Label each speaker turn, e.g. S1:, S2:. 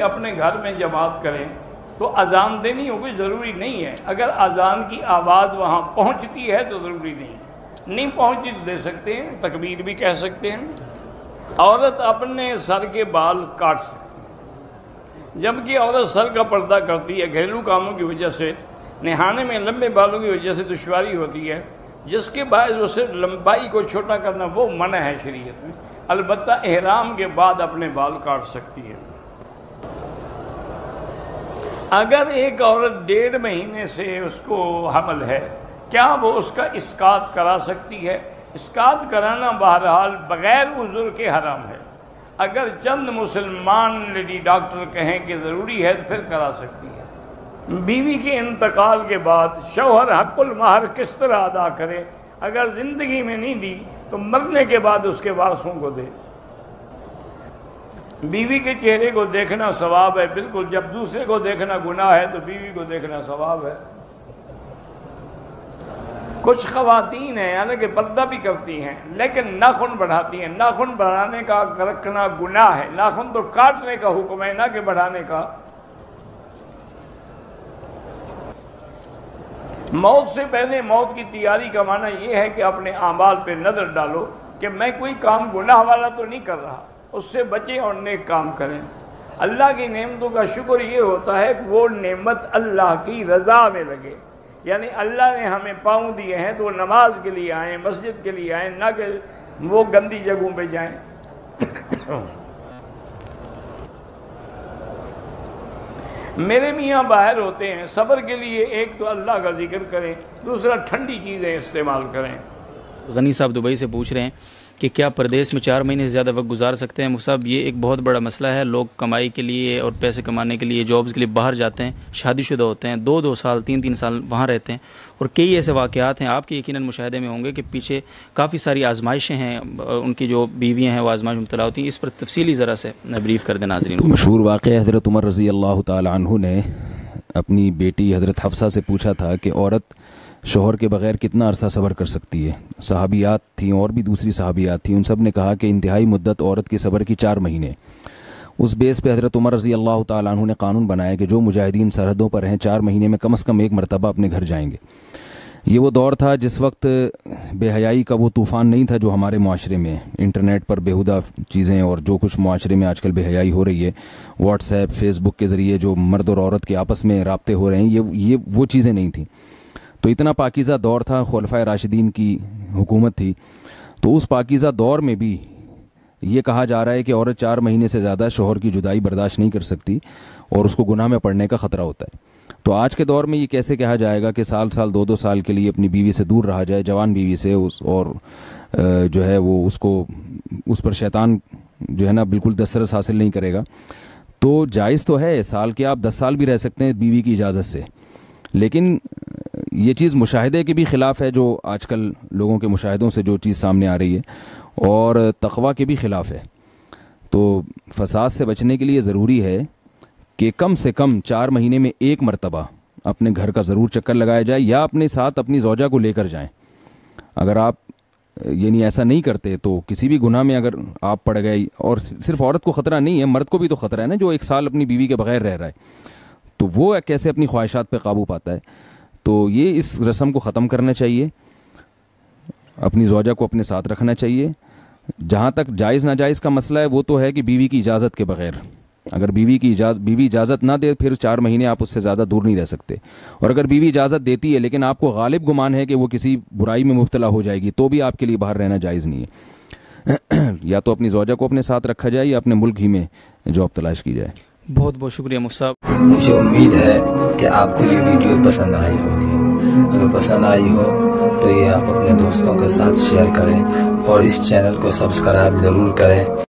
S1: اپنے گھر میں جماعت کریں تو اذان دینی ہو کوئی ضروری نہیں ہے. اگر اذان کی آواز وہاں پہنچتی ہے تو ضروری نہیں ہے. نہیں پہنچتی تو دے سکتے ہیں, تکبیر بھی کہہ سکتے ہیں. عورت اپنے سر کے بال کاٹ سکتی ہے, جبکہ عورت سر کا پردہ کرتی ہے. گھریلو کاموں کی وجہ سے, نہانے میں لمبے بالوں کی وجہ سے دشواری ہوتی ہے, جس کے باعث وہ صرف لمبائی کو چھوٹا کرنا وہ منع ہے شریعت میں. البتہ احرام کے بعد اپنے بال کاٹ سکتی ہے. اگر ایک عورت 1.5 مہینے سے اس کو حمل ہے, کیا وہ اس کا اسقاط کرا سکتی ہے؟ اسقاط کرانا بہرحال بغیر عذر کے حرام ہے. اگر چند مسلمان لیڈی ڈاکٹر کہیں کہ ضروری ہے تو پھر کرا سکتی ہے. بیوی کے انتقال کے بعد شوہر حق المہر کس طرح ادا کرے؟ اگر زندگی میں نہیں دی تو مرنے کے بعد اس کے وارثوں کو دے. بیوی کے چہرے کو دیکھنا ثواب ہے بالکل. جب دوسرے کو دیکھنا گناہ ہے تو بیوی کو دیکھنا ثواب ہے. کچھ خواتین ہیں حالانکہ پردہ بھی کرتی ہیں لیکن ناخن بڑھاتی ہیں. ناخن بڑھانے کا رکھنا گناہ ہے. ناخن تو کاٹنے کا حکم ہے, نہ کہ بڑھانے کا. موت سے پہلے موت کی تیاری کا معنی یہ ہے کہ اپنے اعمال پہ نظر ڈالو کہ میں کوئی کام گناہ والا تو نہیں کر رہا, اس سے بچیں اور نیک کام کریں. اللہ کی نعمتوں کا شکر یہ ہوتا ہے کہ وہ نعمت اللہ کی رضا میں لگے. یعنی اللہ نے ہمیں پاؤں دیے ہیں تو وہ نماز کے لیے آئیں, مسجد کے لیے آئیں, نہ کہ وہ گندی جگہوں پہ جائیں. میرے میاں باہر ہوتے ہیں, صبر کے لیے ایک تو اللہ کا ذکر کریں, دوسرا ٹھنڈی چیزیں استعمال کریں.
S2: غنی صاحب دبئی سے پوچھ رہے ہیں کہ کیا پردیس میں 4 مہینے سے زیادہ وقت گزار سکتے ہیں؟ صاحب یہ ایک بہت بڑا مسئلہ ہے. لوگ کمائی کے لیے اور پیسے کمانے کے لیے جابز کے لیے باہر جاتے ہیں, شادی شدہ ہوتے ہیں, 2 سال 3 سال وہاں رہتے ہیں, اور کئی ایسے واقعات ہیں آپ کے یقیناً مشاہدے میں ہوں گے کہ پیچھے کافی ساری آزمائشیں ہیں, ان کی جو بیویاں ہیں وہ آزمائش میں مبتلا ہوتی ہیں. اس پر تفصیلی ذرا سے بریف کر دیں ناظرین.
S3: مشہور واقعہ حضرت عمر رضی اللہ تعالی عنہ نے اپنی بیٹی حضرت حفصہ سے پوچھا تھا کہ عورت شوہر کے بغیر کتنا عرصہ صبر کر سکتی ہے. صحابیات تھیں اور بھی دوسری صحابیات تھیں, ان سب نے کہا کہ انتہائی مدت عورت کے صبر کی 4 مہینے. اس بیس پہ حضرت عمر رضی اللہ تعالیٰ عنہ نے قانون بنایا کہ جو مجاہدین سرحدوں پر ہیں 4 مہینے میں کم از کم 1 مرتبہ اپنے گھر جائیں گے. یہ وہ دور تھا جس وقت بے حیائی کا وہ طوفان نہیں تھا جو ہمارے معاشرے میں انٹرنیٹ پر بیہودہ چیزیں اور جو کچھ معاشرے میں آج کل بے حیائی ہو رہی ہے, واٹس ایپ فیس بک کے ذریعے جو مرد اور عورت کے آپس میں رابطے ہو رہے ہیں, یہ وہ چیزیں نہیں تھیں. تو اتنا پاکیزہ دور تھا, خلفائے راشدین کی حکومت تھی. تو اس پاکیزہ دور میں بھی یہ کہا جا رہا ہے کہ عورت 4 مہینے سے زیادہ شوہر کی جدائی برداشت نہیں کر سکتی اور اس کو گناہ میں پڑنے کا خطرہ ہوتا ہے. تو آج کے دور میں یہ کیسے کہا جائے گا کہ سال 2 سال کے لیے اپنی بیوی سے دور رہا جائے, جوان بیوی سے, اور جو ہے وہ اس پر شیطان جو ہے نا بالکل دسترس حاصل نہیں کرے گا. تو جائز تو ہے, سال کے آپ 10 سال بھی رہ سکتے ہیں بیوی کی اجازت سے, لیکن یہ چیز مشاہدے کے بھی خلاف ہے, جو آج کل لوگوں کے مشاہدوں سے جو چیز سامنے آ رہی ہے, اور تقویٰ کے بھی خلاف ہے. تو فساد سے بچنے کے لیے ضروری ہے کہ کم سے کم 4 مہینے میں 1 مرتبہ اپنے گھر کا ضرور چکر لگایا جائے, یا اپنے ساتھ اپنی زوجہ کو لے کر جائیں. اگر آپ یعنی ایسا نہیں کرتے تو کسی بھی گناہ میں اگر آپ پڑ گئے, اور صرف عورت کو خطرہ نہیں ہے, مرد کو بھی تو خطرہ ہے نا, جو 1 سال اپنی بیوی کے بغیر رہ رہا ہے, تو وہ کیسے اپنی خواہشات پہ قابو پاتا ہے. تو یہ اس رسم کو ختم کرنا چاہیے, اپنی زوجہ کو اپنے ساتھ رکھنا چاہیے. جہاں تک جائز ناجائز کا مسئلہ ہے وہ تو ہے کہ بیوی کی اجازت کے بغیر, اگر بیوی اجازت نہ دے پھر 4 مہینے آپ اس سے زیادہ دور نہیں رہ سکتے. اور اگر بیوی اجازت دیتی ہے لیکن آپ کو غالب گمان ہے کہ وہ کسی برائی میں مبتلا ہو جائے گی, تو بھی آپ کے لیے باہر رہنا جائز نہیں ہے. یا تو اپنی زوجہ کو اپنے ساتھ رکھا جائے یا اپنے ملک ہی میں جاب تلاش کی جائے.
S2: بہت بہت شکریہ مفتی صاحب.
S4: مجھے امید ہے کہ آپ کو یہ ویڈیو پسند آئی ہوگی. اگر پسند آئی ہو تو یہ آپ اپنے دوستوں کے ساتھ شیئر کریں, اور اس چینل کو سبسکرائب ضرور کریں.